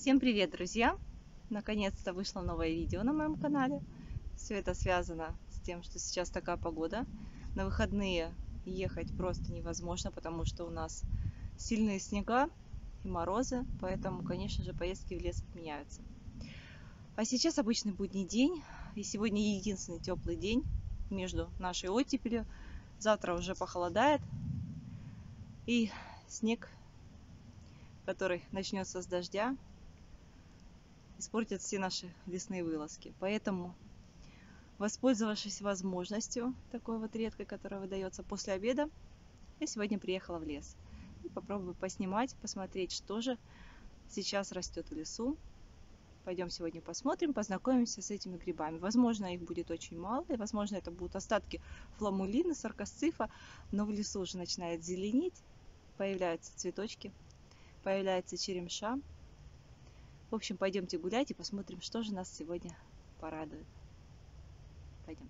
Всем привет, друзья! Наконец-то вышло новое видео на моем канале. Все это связано с тем, что сейчас такая погода. На выходные ехать просто невозможно, потому что у нас сильные снега и морозы, поэтому, конечно же, поездки в лес отменяются. А сейчас обычный будний день, и сегодня единственный теплый день между нашей оттепелью. Завтра уже похолодает, и снег, который начнется с дождя, испортят все наши лесные вылазки. Поэтому, воспользовавшись возможностью такой вот редкой, которая выдается после обеда, я сегодня приехала в лес. И попробую поснимать, посмотреть, что же сейчас растет в лесу. Пойдем сегодня посмотрим, познакомимся с этими грибами. Возможно, их будет очень мало, и возможно, это будут остатки фламулины, саркосцифа, но в лесу уже начинает зеленеть, появляются цветочки, появляется черемша. В общем, пойдемте гулять и посмотрим, что же нас сегодня порадует. Пойдемте.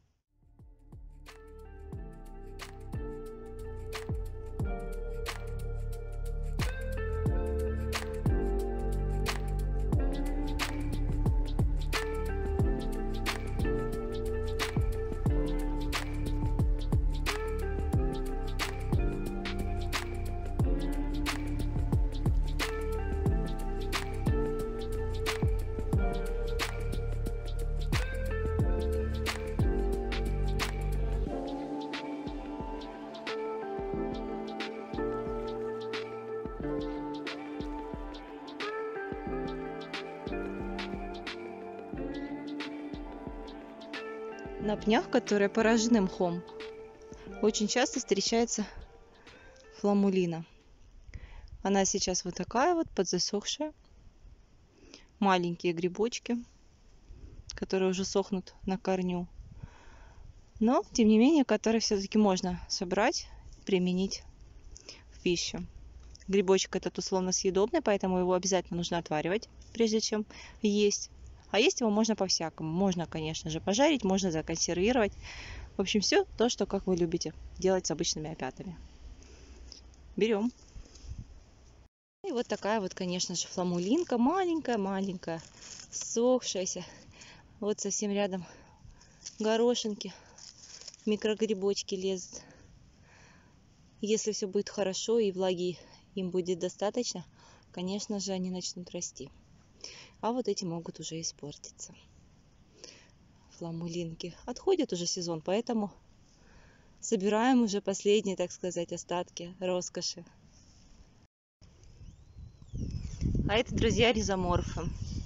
На пнях, которые поражены мхом, очень часто встречается фламулина. Она сейчас вот такая вот, подзасохшая. Маленькие грибочки, которые уже сохнут на корню. Но, тем не менее, которые все-таки можно собрать, применить в пищу. Грибочек этот условно съедобный, поэтому его обязательно нужно отваривать, прежде чем есть. А есть его можно по-всякому. Можно, конечно же, пожарить, можно законсервировать. В общем, все то, что как вы любите делать с обычными опятами. Берем. И вот такая вот, конечно же, фламулинка. Маленькая-маленькая, ссохшаяся. Вот совсем рядом горошинки, микрогрибочки лезут. Если все будет хорошо и влаги им будет достаточно, конечно же, они начнут расти. А вот эти могут уже испортиться. Фламулинки. Отходит уже сезон, поэтому собираем уже последние, так сказать, остатки роскоши. А это, друзья, ризоморфы.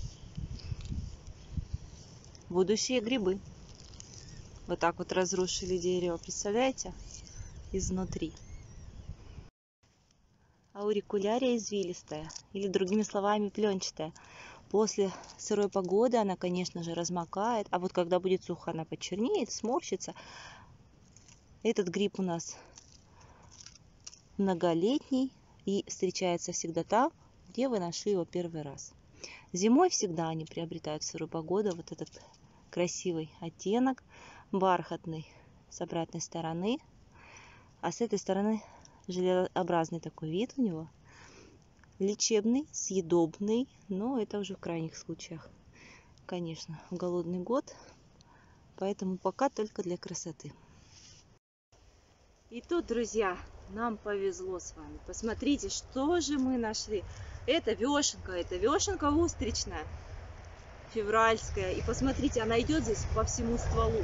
Будущие грибы. Вот так вот разрушили дерево, представляете? Изнутри. Аурикулярия извилистая, или другими словами пленчатая. После сырой погоды она, конечно же, размокает, а вот когда будет сухо, она почернеет, сморщится. Этот гриб у нас многолетний и встречается всегда там, где вы нашли его первый раз. Зимой всегда они приобретают в сырую погоду вот этот красивый оттенок, бархатный с обратной стороны, а с этой стороны желеобразный такой вид у него. Лечебный, съедобный, но это уже в крайних случаях, конечно, в голодный год, поэтому пока только для красоты. И тут, друзья, нам повезло с вами. Посмотрите, что же мы нашли. Это вешенка устричная, февральская. И посмотрите, она идет здесь по всему стволу.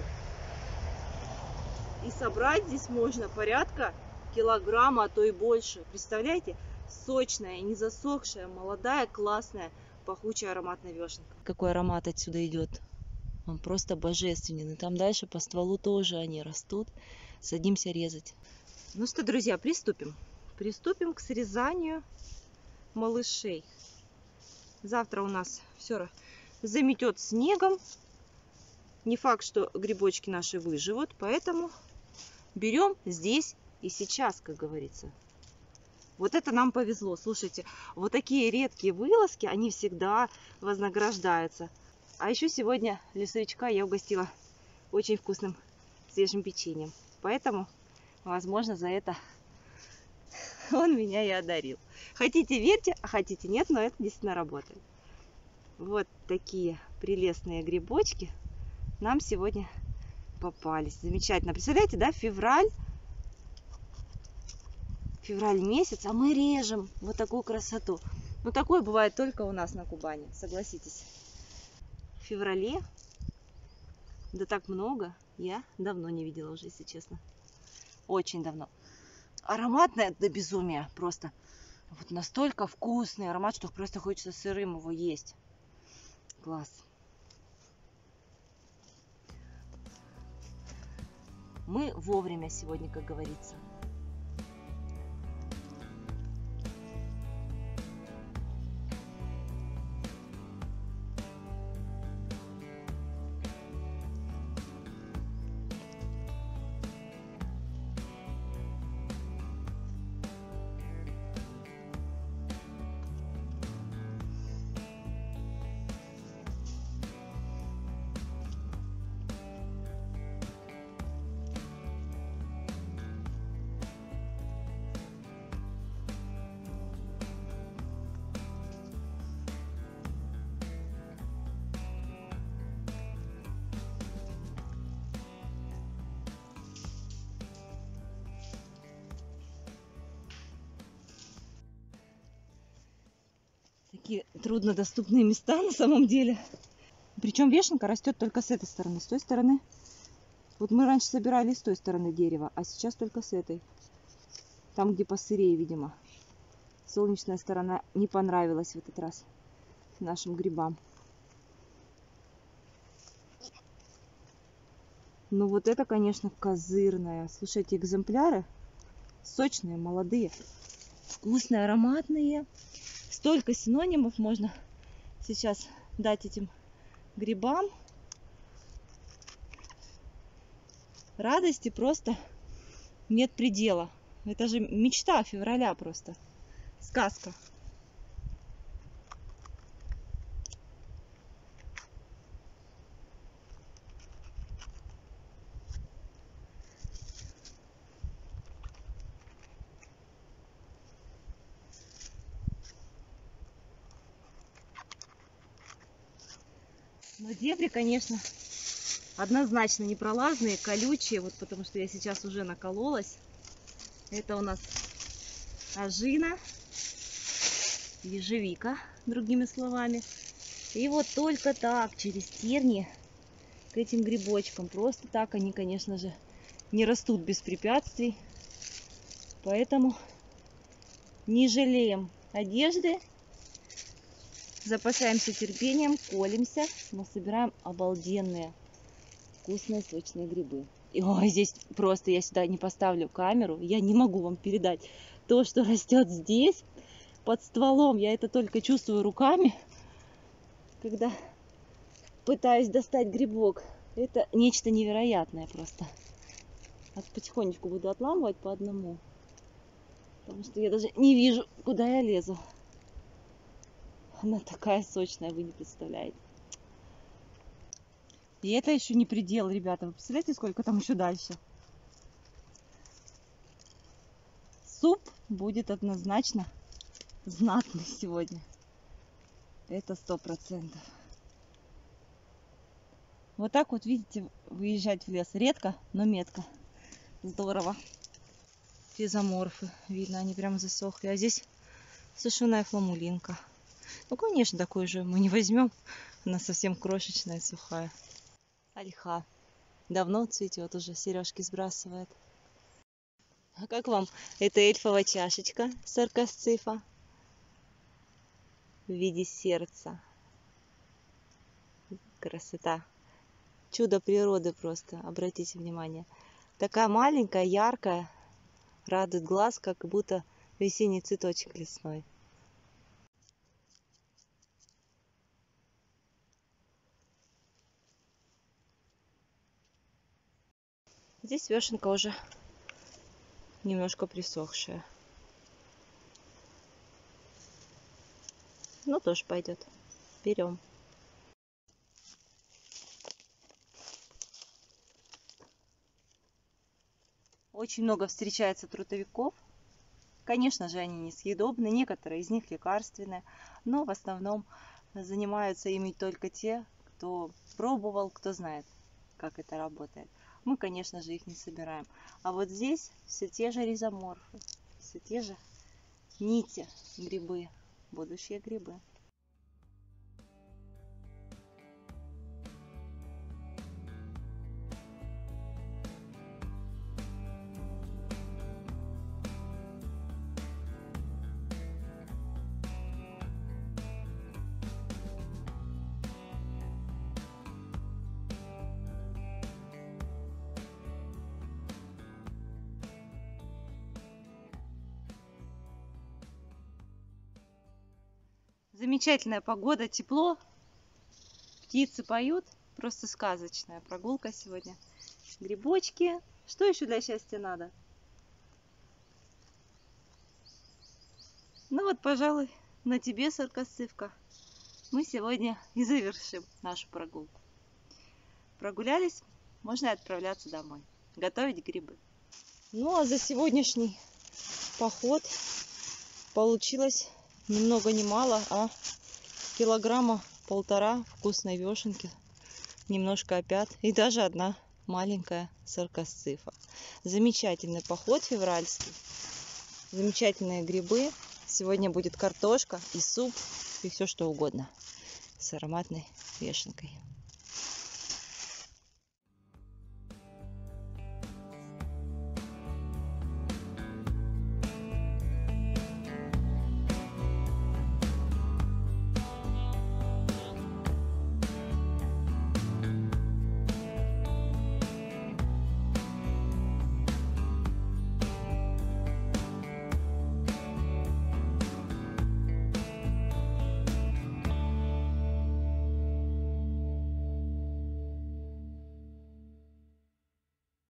И собрать здесь можно порядка килограмма, а то и больше. Представляете? Сочная, не засохшая, молодая, классная, пахучая, ароматная вешенка. Какой аромат отсюда идет. Он просто божественный. И там дальше по стволу тоже они растут. Садимся резать. Ну что, друзья, приступим. Приступим к срезанию малышей. Завтра у нас все заметет снегом. Не факт, что грибочки наши выживут, поэтому берем здесь и сейчас, как говорится. Вот это нам повезло. Слушайте, вот такие редкие вылазки, они всегда вознаграждаются. А еще сегодня лесовичка я угостила очень вкусным свежим печеньем. Поэтому, возможно, за это он меня и одарил. Хотите верьте, а хотите нет, но это действительно работает. Вот такие прелестные грибочки нам сегодня попались. Замечательно. Представляете, да, февраль месяц, а мы режем вот такую красоту. Ну, такое бывает только у нас на Кубани, согласитесь. В феврале, да так много, я давно не видела уже, если честно. Очень давно. Ароматное до безумия просто. Вот настолько вкусный аромат, что просто хочется сырым его есть. Класс. Мы вовремя сегодня, как говорится. Такие труднодоступные места на самом деле. Причем вешенка растет только с этой стороны. С той стороны. Вот мы раньше собирали с той стороны дерева, а сейчас только с этой. Там, где посырее, видимо. Солнечная сторона не понравилась в этот раз нашим грибам. Ну вот это, конечно, козырная. Слушайте, экземпляры сочные, молодые, вкусные, ароматные. Столько синонимов можно сейчас дать этим грибам. Радости просто нет предела. Это же мечта февраля просто. Сказка. Но дебри, конечно, однозначно непролазные, колючие, вот потому что я сейчас уже накололась. Это у нас ожина, ежевика, другими словами. И вот только так, через тернии к этим грибочкам. Просто так они, конечно же, не растут без препятствий. Поэтому не жалеем одежды, запасаемся терпением, колемся, но собираем обалденные, вкусные, сочные грибы. И ой, здесь просто я сюда не поставлю камеру, я не могу вам передать то, что растет здесь под стволом. Я это только чувствую руками, когда пытаюсь достать грибок. Это нечто невероятное просто. Потихонечку буду отламывать по одному, потому что я даже не вижу, куда я лезу. Она такая сочная, вы не представляете. И это еще не предел, ребята. Вы представляете, сколько там еще дальше? Суп будет однозначно знатный сегодня. Это 100%. Вот так вот, видите, выезжать в лес редко, но метко. Здорово. Физоморфы, видно, они прям засохли. А здесь сушеная фламулинка. Ну, конечно, такой же мы не возьмем. Она совсем крошечная, сухая. Ольха. Давно цветет уже, сережки сбрасывает. А как вам эта эльфовая чашечка саркосцифа в виде сердца? Красота. Чудо природы просто, обратите внимание. Такая маленькая, яркая, радует глаз, как будто весенний цветочек лесной. Здесь вешенка уже немножко присохшая. Ну, тоже пойдет. Берем. Очень много встречается трутовиков. Конечно же, они несъедобны, некоторые из них лекарственные, но в основном занимаются ими только те, кто пробовал, кто знает, как это работает. Мы, конечно же, их не собираем. А вот здесь все те же ризоморфы, все те же нити грибы, будущие грибы. Замечательная погода, тепло, птицы поют, просто сказочная прогулка сегодня. Грибочки. Что еще для счастья надо? Ну вот, пожалуй, на тебе, сорокосывка, мы сегодня и завершим нашу прогулку. Прогулялись, можно и отправляться домой, готовить грибы. Ну а за сегодняшний поход получилось ни много ни мало, а килограмма 1,5 вкусной вешенки, немножко опят и даже одна маленькая сорокосцифа. Замечательный поход февральский, замечательные грибы. Сегодня будет картошка и суп и все что угодно с ароматной вешенкой.